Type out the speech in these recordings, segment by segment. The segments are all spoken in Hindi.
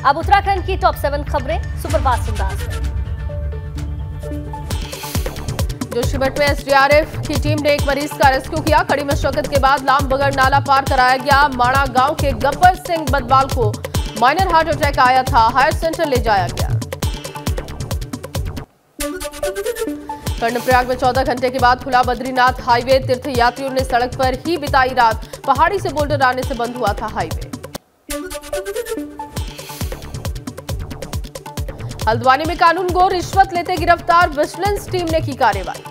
अब उत्तराखंड की टॉप 7 खबरें सुपरफास्ट अंदाज में। जोशीमठ में एसडीआरएफ की टीम ने एक मरीज का रेस्क्यू किया। कड़ी मशक्कत के बाद लामबगड़ नाला पार कराया गया। माणा गांव के गब्बर सिंह बदवाल को माइनर हार्ट अटैक आया था, हायर सेंटर ले जाया गया। कर्णप्रयाग में 14 घंटे के बाद खुला बद्रीनाथ हाईवे। तीर्थ यात्रियों ने सड़क पर ही बिताई रात। पहाड़ी से बोल्डर आने से बंद हुआ था हाईवे। हल्द्वानी में कानून गो रिश्वत लेते गिरफ्तार, विजिलेंस टीम ने की कार्रवाई।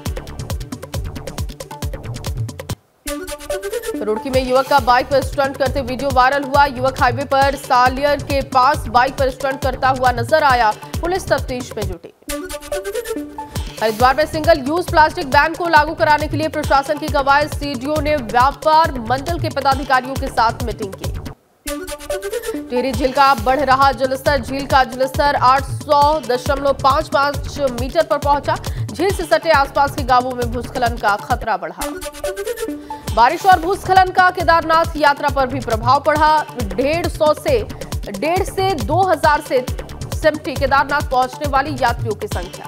रुड़की में युवक का बाइक पर स्टंट करते वीडियो वायरल हुआ। युवक हाईवे पर सालियर के पास बाइक पर स्टंट करता हुआ नजर आया। पुलिस तफ्तीश में जुटी। हरिद्वार में सिंगल यूज प्लास्टिक बैन को लागू कराने के लिए प्रशासन की कवायद। सीडीओ ने व्यापार मंडल के पदाधिकारियों के साथ मीटिंग की। टिहरी झील का बढ़ रहा जलस्तर। झील का जलस्तर 800.55 मीटर पर पहुंचा। झील से सटे आसपास के गांवों में भूस्खलन का खतरा बढ़ा। बारिश और भूस्खलन का केदारनाथ यात्रा पर भी प्रभाव पड़ा। 1.5 से 2000 से सिमटी केदारनाथ पहुंचने वाली यात्रियों की संख्या।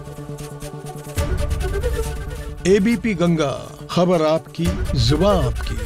एबीपी गंगा, खबर आपकी, जुबान आपकी।